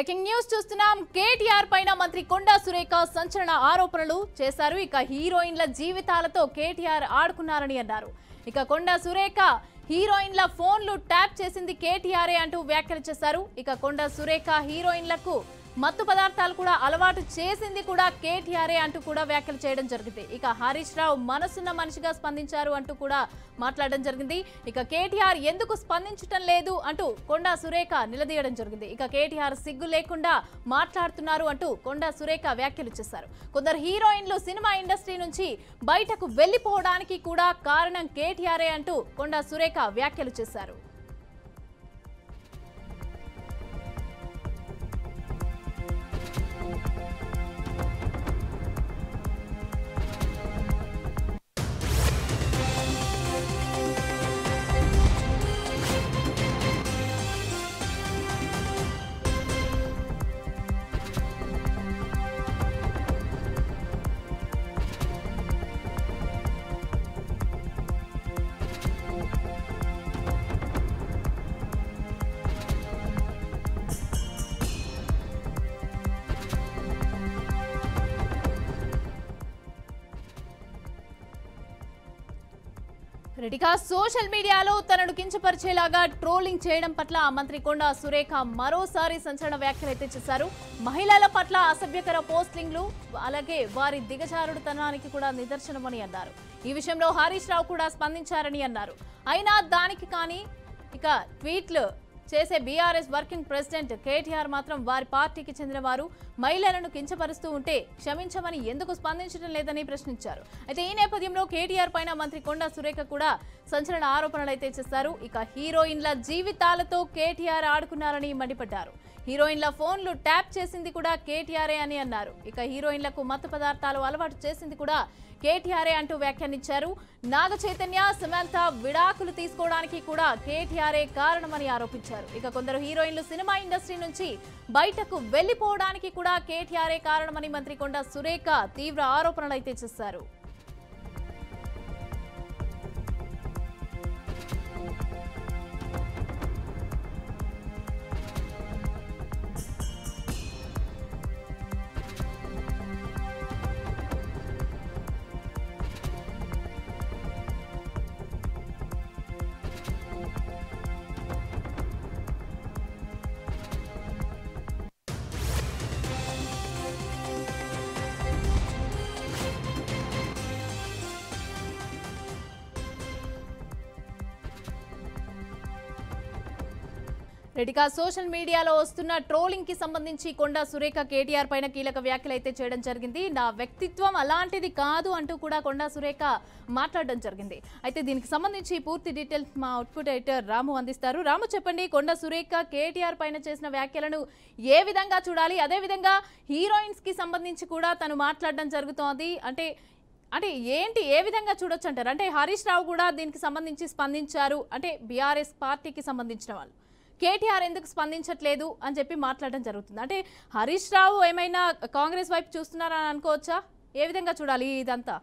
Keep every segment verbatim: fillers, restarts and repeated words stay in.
Breaking news చూస్తున్నాం. కేటీఆర్ పైన మంత్రి కొండా సురేఖ సంచలన ఆరోపణలు చేశారు. ఇక హీరోయిన్ల జీవితాలతో కేటీఆర్ ఆడుకున్నారని అన్నారు. ఇక కొండా సురేఖ హీరోయిన్ల ఫోన్లు ట్యాప్ చేసింది కేటీఆర్ అంటూ వ్యాఖ్యలు చేశారు. ఇక కొండా సురేఖ హీరోయిన్లకు మత్తు పదార్థాలు కూడా అలవాటు చేసింది కూడా కేటీఆర్ అంటూ కూడా వ్యాఖ్యలు చేయడం జరిగింది. ఇక హరీష్ రావు మనసున్న మనిషిగా స్పందించారు అంటూ కూడా మాట్లాడడం జరిగింది. ఇక కేటీఆర్ ఎందుకు స్పందించడం లేదు అంటూ కొండా సురేఖ నిలదీయడం జరిగింది. ఇక కేటీఆర్ సిగ్గు లేకుండా మాట్లాడుతున్నారు అంటూ కొండా సురేఖ వ్యాఖ్యలు చేశారు. కొందరు హీరోయిన్లు సినిమా ఇండస్ట్రీ నుంచి బయటకు వెళ్లిపోవడానికి కూడా కారణం కేటీఆర్ అంటూ కొండా సురేఖ వ్యాఖ్యలు చేశారు. రెడ్డిగా సోషల్ మీడియాలో తనను కించపరిచేలాగా ట్రోలింగ్ చేయడం పట్ల మంత్రి కొండా సురేఖ మరోసారి సంచలన వ్యాఖ్యలు అయితే చేశారు. మహిళల పట్ల అసభ్యకర పోస్టింగ్లు అలాగే వారి దిగజారుడుతనానికి కూడా నిదర్శనమని అన్నారు. ఈ విషయంలో హరీష్ రావు కూడా స్పందించారని అన్నారు. అయినా దానికి కానీ ఇక ట్వీట్లు చేసే బీఆర్ఎస్ వర్కింగ్ ప్రెసిడెంట్ కేటీఆర్ మాత్రం వారి పార్టీకి చెందిన వారు మహిళలను కించపరుస్తూ ఉంటే క్షమించమని ఎందుకు స్పందించడం లేదని ప్రశ్నించారు. అయితే ఈ నేపథ్యంలో కేటీఆర్ పైన మంత్రి కొండా సురేఖ కూడా సంచలన ఆరోపణలు అయితే చేశారు. ఇక హీరోయిన్ల జీవితాలతో కేటీఆర్ ఆడుకున్నారని మండిపడ్డారు. హీరోయిన్ల ఫోన్లు ట్యాప్ చేసింది కూడా కేటీఆర్ అని అన్నారు. ఇక హీరోయిన్లకు మత్తు పదార్థాలు అలవాటు చేసింది కూడా కేటీఆర్ అంటూ వ్యాఖ్యానించారు. నాగ చైతన్య సమంత విడాకులు తీసుకోవడానికి కూడా కేటీఆర్ కారణమని ఆరోపించారు. ఇక కొందరు హీరోయిన్లు సినిమా ఇండస్ట్రీ నుంచి బయటకు వెళ్లిపోవడానికి కూడా కేటీఆర్ కారణమని మంత్రి కొండా సురేఖ తీవ్ర ఆరోపణలు అయితే చేశారు. రెడ్డిగా సోషల్ మీడియాలో వస్తున్న ట్రోలింగ్ కి సంబంధించి కొండా సురేఖ కేటీఆర్ పైన కీలక వ్యాఖ్యలు అయితే చేయడం జరిగింది. నా వ్యక్తిత్వం అలాంటిది కాదు అంటూ కూడా కొండా సురేఖ మాట్లాడడం జరిగింది. అయితే దీనికి సంబంధించి పూర్తి డీటెయిల్స్ మా అవుట్పుట్ ఎడిటర్ రాము అందిస్తారు. రాము, చెప్పండి, కొండా సురేఖ కేటీఆర్ పైన చేసిన వ్యాఖ్యలను ఏ విధంగా చూడాలి? అదేవిధంగా హీరోయిన్స్ కి సంబంధించి కూడా తను మాట్లాడడం జరుగుతోంది. అంటే అంటే ఏంటి, ఏ విధంగా చూడొచ్చు అంటారు? అంటే హరీష్ రావు కూడా దీనికి సంబంధించి స్పందించారు. అంటే బీఆర్ఎస్ పార్టీకి సంబంధించిన వాళ్ళు కేటీఆర్ ఎందుకు స్పందించట్లేదు అని చెప్పి మాట్లాడడం జరుగుతుంది. అంటే హరీష్ రావు ఏమైనా కాంగ్రెస్ వైపు చూస్తున్నారని అనుకోవచ్చా? ఏ విధంగా చూడాలి ఇదంతా?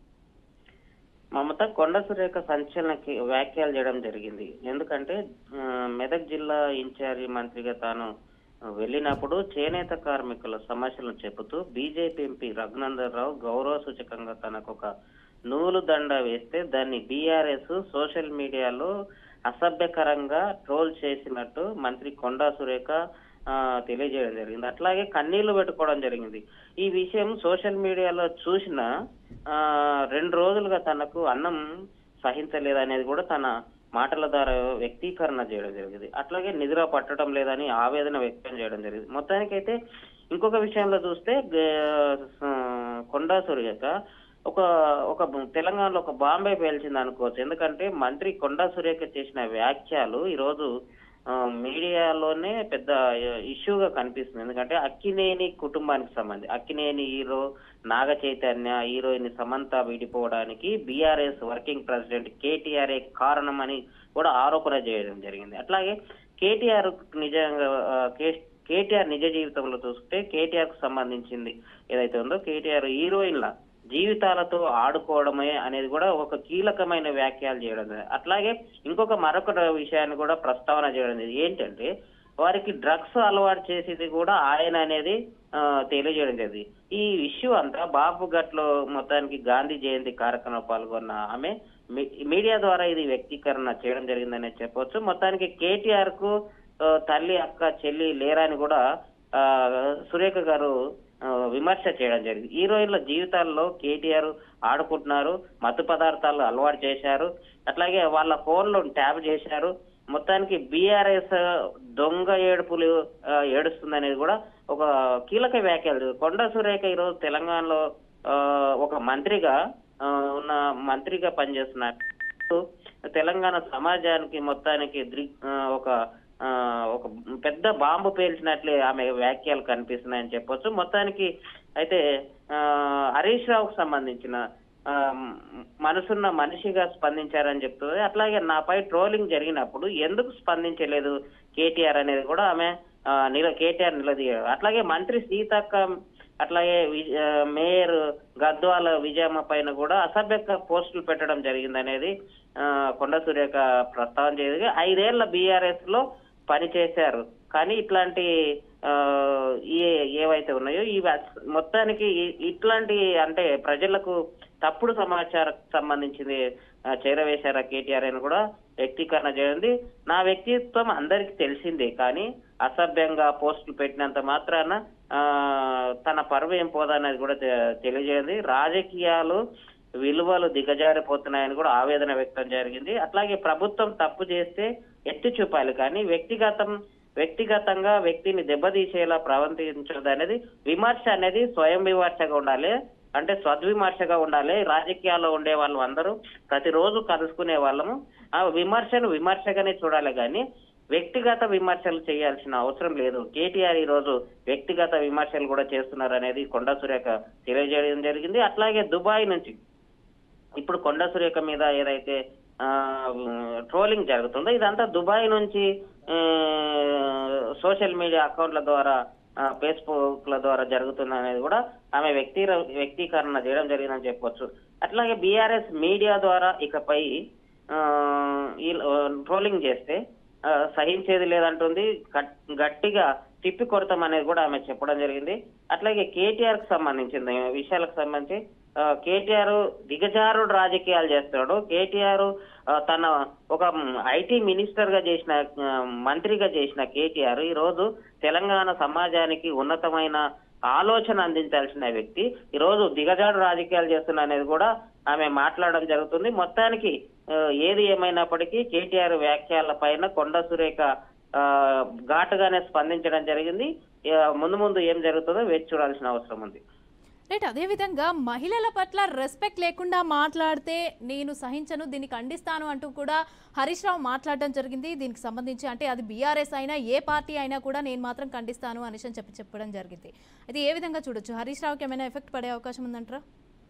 మమత కొండా సురేఖ సంచలన వ్యాఖ్యలు చేయడం జరిగింది. ఎందుకంటే మెదక్ జిల్లా ఇన్ఛార్జి మంత్రిగా తాను వెళ్ళినప్పుడు చేనేత కార్మికుల సమస్యలను చెబుతూ బీజేపీ ఎంపీ రఘునందన్ రావు గౌరవ సూచకంగా తనకు ఒక నూలు దండ వేస్తే దాన్ని బీఆర్ఎస్ సోషల్ మీడియాలో అసభ్యకరంగా ట్రోల్ చేసినట్టు మంత్రి కొండా సురేఖ తెలియజేయడం జరిగింది. అట్లాగే కన్నీళ్లు పెట్టుకోవడం జరిగింది. ఈ విషయం సోషల్ మీడియాలో చూసిన రెండు రోజులుగా తనకు అన్నం సహించలేదనేది కూడా తన మాటల ద్వారా వ్యక్తీకరణ చేయడం జరిగింది. అట్లాగే నిద్ర పట్టడం లేదని ఆవేదన వ్యక్తం చేయడం జరిగింది. మొత్తానికైతే ఇంకొక విషయంలో చూస్తే కొండా సురేఖ ఒక ఒక తెలంగాణలో ఒక బాంబే పేల్చింది అనుకోవచ్చు. ఎందుకంటే మంత్రి కొండా సురేఖ చేసిన వ్యాఖ్యలు ఈరోజు మీడియాలోనే పెద్ద ఇష్యూగా కనిపిస్తుంది. ఎందుకంటే అక్కినేని కుటుంబానికి సంబంధించి అక్కినేని హీరో నాగ చైతన్య హీరోయిన్ సమంత విడిపోవడానికి బీఆర్ఎస్ వర్కింగ్ ప్రెసిడెంట్ కేటీఆర్ కారణమని కూడా ఆరోపణ చేయడం జరిగింది. అట్లాగే కేటీఆర్ నిజంగా కేటీఆర్ నిజ జీవితంలో చూస్తే కేటీఆర్ కు సంబంధించింది ఏదైతే ఉందో కేటీఆర్ హీరోయిన్ల జీవితాలతో ఆడుకోవడమే అనేది కూడా ఒక కీలకమైన వ్యాఖ్యలు చేయడం. అట్లాగే ఇంకొక మరొక విషయాన్ని కూడా ప్రస్తావన చేయడం ఏంటంటే వారికి డ్రగ్స్ అలవాటు చేసేది కూడా ఆయన అనేది ఆ, తెలియజేయడం జరిగింది. ఈ ఇష్యూ అంతా బాబు ఘట్లో మొత్తానికి గాంధీ జయంతి కార్యక్రమంలో పాల్గొన్న ఆమె మీ- మీడియా ద్వారా ఇది వ్యక్తీకరణ చేయడం జరిగిందనే చెప్పొచ్చు. మొత్తానికి కేటీఆర్ కు ఆ, తల్లి అక్క చెల్లి లేరని కూడా ఆ సురేఖ గారు ఆ, విమర్శ చేయడం జరిగింది. హీరోయిన్ల జీవితాల్లో కేటీఆర్ ఆడుకుంటున్నారు, మత్తు పదార్థాలు అలవాటు చేశారు, అట్లాగే వాళ్ళ ఫోన్లు ట్యాప్ చేశారు. మొత్తానికి బీఆర్ఎస్ దొంగ ఏడుపులు ఆ, ఏడుస్తుంది అనేది కూడా ఒక కీలక వ్యాఖ్యలు. కొండ సురేఖ ఈరోజు తెలంగాణలో ఆ, ఒక మంత్రిగా ఆ, ఉన్న మంత్రిగా పనిచేస్తున్నారు. తెలంగాణ సమాజానికి మొత్తానికి దృ- ఆ, ఒక ఆ ఒక పెద్ద బాంబు పేల్చినట్లే ఆమె వ్యాఖ్యలు కనిపిస్తున్నాయని చెప్పొచ్చు. మొత్తానికి అయితే ఆ హరీష్ రావుకు సంబంధించిన ఆ మనసున్న మనిషిగా స్పందించారని చెప్తుంది. అట్లాగే నాపై ట్రోలింగ్ జరిగినప్పుడు ఎందుకు స్పందించలేదు కేటీఆర్ అనేది కూడా ఆమె ఆ, నిల కేటీఆర్ నిలదీయారు. అట్లాగే మంత్రి సీతక్క అట్లాగే వి- ఆ, మేయర్ గద్వాల విజయమ్మ పైన కూడా అసభ్యక పోస్టులు పెట్టడం జరిగిందనేది ఆ కొండ సురేఖ ప్రస్తావన చేయగా ఐదేళ్ల బీఆర్ఎస్ లో పనిచేశారు. కానీ ఇట్లాంటి ఆ ఏ ఏవైతే ఉన్నాయో ఇవి అస్- మొత్తానికి ఇ- ఇట్లాంటి అంటే ప్రజలకు తప్పుడు సమాచారం సంబంధించింది ఆ, చేరవేశారా కేటీఆర్ అని కూడా వ్యక్తీకరణ చేయండి. నా వ్యక్తిత్వం అందరికి తెలిసిందే, కానీ అసభ్యంగా పోస్టులు పెట్టినంత మాత్రాన ఆ తన పరువు ఏం పోదన్నది కూడా తె- తెలియజేయండి. రాజకీయాలు విలువలు దిగజారిపోతున్నాయని కూడా ఆవేదన వ్యక్తం జరిగింది. అట్లాగే ప్రభుత్వం తప్పు చేస్తే ఎత్తి చూపాలి, కానీ వ్యక్తిగతం వ్యక్తిగతంగా వ్యక్తిని దెబ్బతీసేలా ప్రవర్తించదు అనేది విమర్శ అనేది స్వయం విమర్శగా ఉండాలి, అంటే సద్విమర్శగా ఉండాలి. రాజకీయాల్లో ఉండే వాళ్ళు అందరూ ప్రతిరోజు కలుసుకునే వాళ్ళము ఆ విమర్శను విమర్శగానే చూడాలి, కానీ వ్యక్తిగత విమర్శలు చేయాల్సిన అవసరం లేదు. కేటీఆర్ ఈ రోజు వ్యక్తిగత విమర్శలు కూడా చేస్తున్నారు అనేది కొండ సురేఖ తెలియజేయడం జరిగింది. అట్లాగే దుబాయ్ నుంచి ఇప్పుడు కొండ సురేఖ మీద ఏదైతే ఆ ట్రోలింగ్ జరుగుతుందో ఇదంతా దుబాయ్ నుంచి సోషల్ మీడియా అకౌంట్ల ద్వారా ఫేస్బుక్ ల ద్వారా జరుగుతుంది అనేది కూడా ఆమె వ్యక్తి వ్యక్తీకరణ చేయడం జరిగిందని చెప్పొచ్చు. అట్లాగే బీఆర్ఎస్ మీడియా ద్వారా ఇకపై ఈ ట్రోలింగ్ చేస్తే ఆ, సహించేది లేదంటుంది, గట్- గట్టిగా తిప్పి కొడతాం అనేది కూడా ఆమె చెప్పడం జరిగింది. అట్లాగే కేటీఆర్ కు సంబంధించిన విషయాలకు సంబంధించి ఆ, కేటీఆర్ దిగజారుడు రాజకీయాలు చేస్తున్నాడు. కేటీఆర్ ఆ, తన ఒక ఐటీ మినిస్టర్ గా చేసిన ఆ, మంత్రిగా చేసిన కేటీఆర్ ఈ రోజు తెలంగాణ సమాజానికి ఉన్నతమైన ఆలోచన అందించాల్సిన వ్యక్తి ఈ రోజు దిగజాడు రాజకీయాలు చేస్తున్నా అనేది కూడా ఆమె మాట్లాడడం జరుగుతుంది. మొత్తానికి ఆ, ఏది ఏమైనప్పటికీ కేటీఆర్ వ్యాఖ్యల పైన కొండ సురేఖ ఆ, ఘాటుగానే స్పందించడం జరిగింది. ఆ, ముందు ముందు ఏం జరుగుతుందో వేచి చూడాల్సిన అవసరం ఉంది. రైట్, అదేవిధంగా మహిళల పట్ల రెస్పెక్ట్ లేకుండా మాట్లాడితే నేను సహించను, దీన్ని ఖండిస్తాను అంటూ కూడా హరీష్ రావు మాట్లాడడం జరిగింది. దీనికి సంబంధించి అంటే అది బీఆర్ఎస్ అయినా ఏ పార్టీ అయినా కూడా నేను మాత్రం ఖండిస్తాను అనేసి అని చెప్పి చెప్పడం జరిగింది. అది ఏ విధంగా చూడొచ్చు? హరీష్ రావుకి ఏమైనా ఎఫెక్ట్ పడే అవకాశం ఉందంటారా?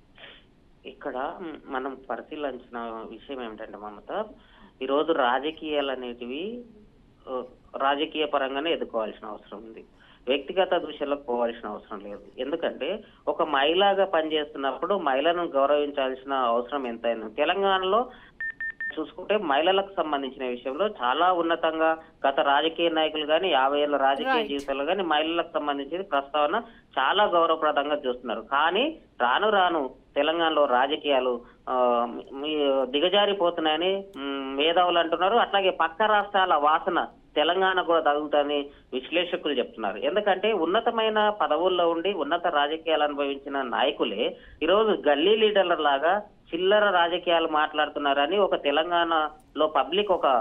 ఇక్కడ మనం పరిశీలించిన విషయం ఏమిటంటే మమత, ఈరోజు రాజకీయాలు అనేటివి ఆ, రాజకీయ పరంగానే ఎదుర్కోవాల్సిన అవసరం ఉంది, వ్యక్తిగత దృశ్యాలకు పోవాల్సిన అవసరం లేదు. ఎందుకంటే ఒక మహిళగా పనిచేస్తున్నప్పుడు మహిళను గౌరవించాల్సిన అవసరం ఎంతైనా తెలంగాణలో చూసుకుంటే మహిళలకు సంబంధించిన విషయంలో చాలా ఉన్నతంగా గత రాజకీయ నాయకులు కానీ యాభై ఏళ్ళ రాజకీయ జీవితాలు కానీ మహిళలకు సంబంధించిన ప్రస్తావన చాలా గౌరవప్రదంగా చూస్తున్నారు. కానీ రాను రాను తెలంగాణలో రాజకీయాలు ఆ దిగజారిపోతున్నాయని మేధావులు అంటున్నారు. అట్లాగే పక్క రాష్ట్రాల వాసన తెలంగాణ కూడా తగులుతుందని విశ్లేషకులు చెప్తున్నారు. ఎందుకంటే ఉన్నతమైన పదవుల్లో ఉండి ఉన్నత రాజకీయాలు అనుభవించిన నాయకులే ఈరోజు గల్లీ లీడర్ల లాగా చిల్లర రాజకీయాలు మాట్లాడుతున్నారని ఒక తెలంగాణలో పబ్లిక్ ఒక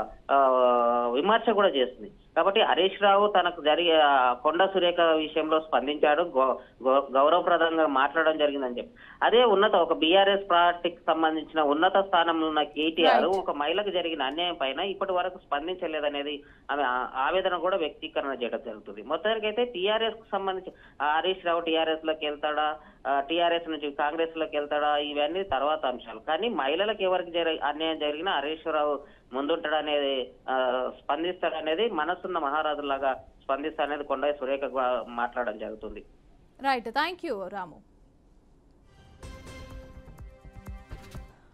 విమర్శ కూడా చేస్తుంది. కాబట్టి హరీష్ రావు తనకు జరిగే కొండ సురేఖ విషయంలో స్పందించాడు, గౌరవప్రదంగా మాట్లాడడం జరిగిందని చెప్పి. అదే ఉన్నత ఒక బీఆర్ఎస్ పార్టీకి సంబంధించిన ఉన్నత స్థానంలో ఉన్న కేటీఆర్ ఒక మహిళకు జరిగిన అన్యాయం పైన ఇప్పటి వరకు స్పందించలేదనేది ఆమె ఆవేదన కూడా వ్యక్తీకరణ చేయడం జరుగుతుంది. మొత్తానికైతే టీఆర్ఎస్ కు సంబంధించి హరీష్ రావు టీఆర్ఎస్ లోకి వెళ్తాడా, టీఆర్ఎస్ నుంచి కాంగ్రెస్ లోకి వెళ్తాడా, ఇవన్నీ తర్వాత అంశాలు. కానీ మహిళలకు ఎవరికి జరి అన్యాయం జరిగినా హరీష్ రావు ముందుంటాడనేది స్పందిస్తాడనేది మనసున్న మహారాజులాగా స్పందిస్తాడనేది కొండ సురేఖ మాట్లాడడం జరుగుతుంది. Right, thank you Ramu.